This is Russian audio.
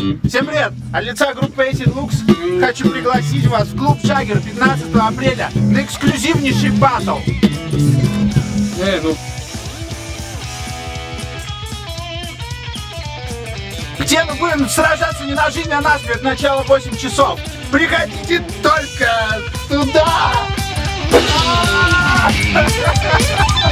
Всем привет! От лица группы Looks хочу пригласить вас в клуб Jagger 15 апреля на эксклюзивнейший батл. Где мы будем сражаться не на жизнь, а на смерть. Начало 8 часов. Приходите только туда!